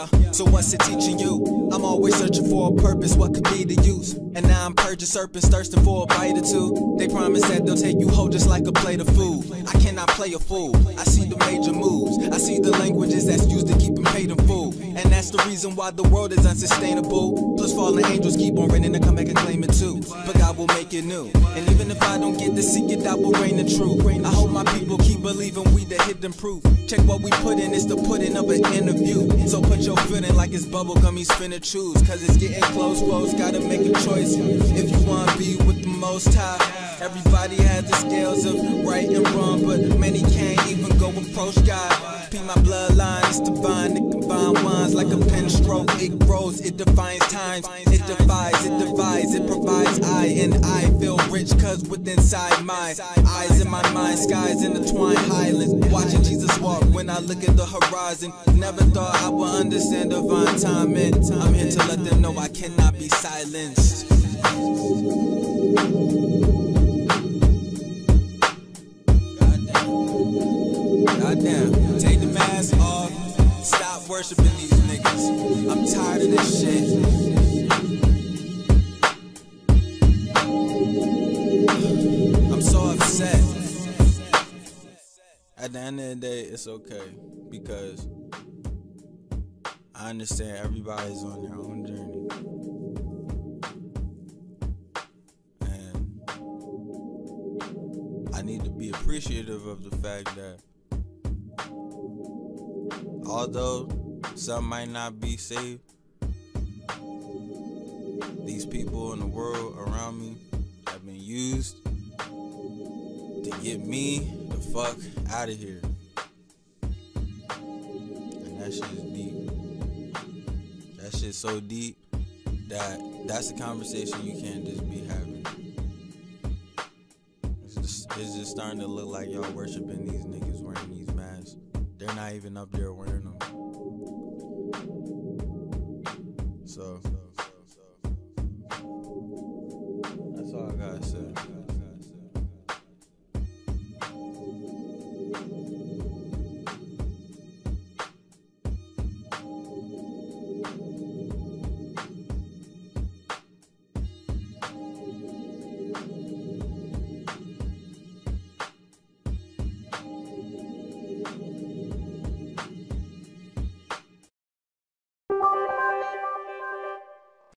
Yeah, so what's it teaching you? I'm always searching for a purpose, what could be the use? And now I'm purging serpents, thirsting for a bite or two. They promise that they'll take you whole just like a plate of food. I cannot play a fool, I see the major moves. I see the languages that's used to keep them paid in full. And that's the reason why the world is unsustainable. Plus fallen angels keep on raining to come back and claim it too. But God will make it new. And even if I don't get to see it, I will reign the truth. I hope my people keep believing we the hidden proof. Check what we put in, it's the putting of an interview. So put your foot in like it's bubblegum, he's finna choose. Cause it's getting close, folks, gotta make a choice. If you wanna be with the Most High, everybody has the scales of right and wrong, but many can't even go approach God. Be my bloodline, it's divine, it combines wines like a pen stroke. It grows, it defines times, it divides, it divides, it provides. I feel rich cause with inside my eyes in my mind, skies intertwined highlands. Watching Jesus walk when I look at the horizon. Never thought I would understand divine timing. I'm here to let them know I cannot be silenced. Goddamn, take the mask off, stop worshiping these niggas. I'm tired of this shit. I'm so upset. At the end of the day, it's okay, because I understand everybody's on their own journey. And I need to be appreciative of the fact that although some might not be saved, these people in the world around me have been used to get me the fuck out of here. And that shit is deep. That shit's so deep that that's a conversation you can't just be having. It's just starting to look like y'all worshiping these niggas wearing these masks. They're not even up there wearing them. So